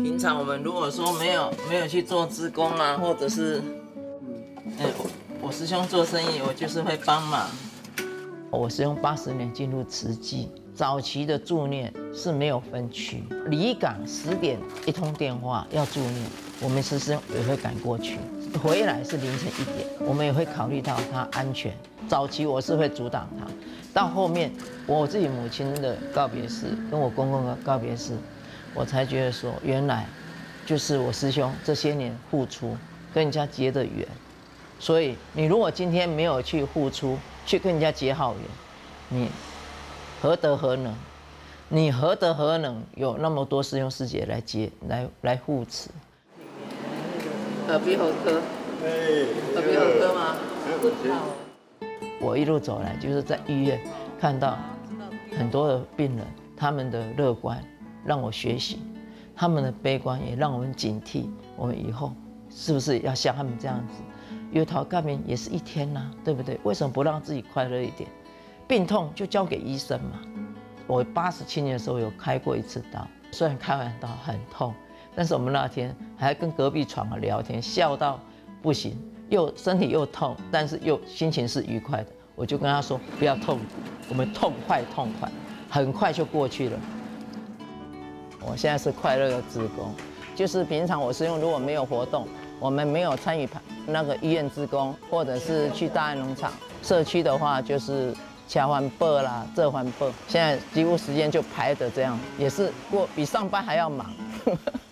平常我们如果说没有去做志工啊，或者是，我师兄做生意，我就是会帮忙。我师兄80年进入慈济，早期的助念是没有分区，离港10点一通电话要助念，我们师兄也会赶过去，回来是凌晨1点，我们也会考虑到他安全。早期我是会阻挡他，到后面我自己母亲的告别式跟我公公的告别式，我才觉得说，原来就是我师兄这些年付出跟人家结的缘。所以你如果今天没有去付出，去跟人家结好缘，你何德何能？你何德何能有那么多师兄师姐来护持？耳鼻喉科，耳鼻喉科吗？我一路走来，就是在医院看到很多的病人，他们的乐观让我学习，他们的悲观也让我们警惕，我们以后是不是要像他们这样子？有头干病也是一天呐，对不对？为什么不让自己快乐一点？病痛就交给医生嘛。我87年的时候有开过1次刀，虽然开完刀很痛，但是我们那天还跟隔壁床聊天，笑到不行，身体又痛，但是又心情是愉快的。我就跟他说不要痛苦，我们痛快，很快就过去了。我现在是快乐的志工，就是平常我师兄如果没有活动，我们没有参与那个医院志工，或者是去大安农场。社区的话就是恰环报啦，这环报，现在几乎时间就排得这样，也是比上班还要忙。